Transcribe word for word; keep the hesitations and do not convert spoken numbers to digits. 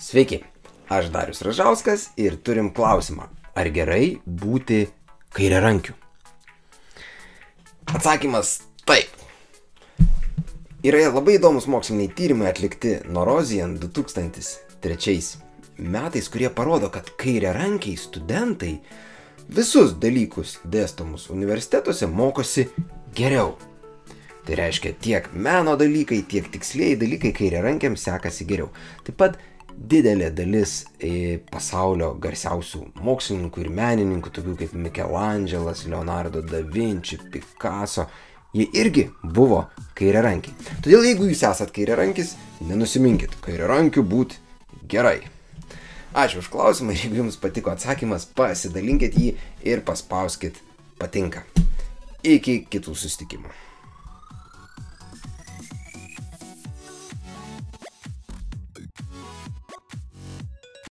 Sveiki, aš Darius Ražauskas ir turim klausimą. Ar gerai būti kairiarankiu? Atsakymas taip. Yra labai įdomus moksliniai tyrimai atlikti Norozian du tūkstantis trečiais metais, kurie parodo, kad kairiarankiai studentai visus dalykus dėstomus universitetuose mokosi geriau. Tai reiškia, tiek meno dalykai, tiek tikslieji dalykai kairiarankiams sekasi geriau. Taip pat didelė dalis pasaulio garsiausių mokslininkų ir menininkų, tokių kaip Mikelandželas, Leonardo da Vinci, Picasso, jie irgi buvo kairiarankiai. Todėl jeigu jūs esat kairiarankis, nenusiminkit, kairiarankiu būti gerai. Ačiū už klausimą ir jeigu jums patiko atsakymas, pasidalinkit jį ir paspauskit patinka. Iki kitų susitikimų.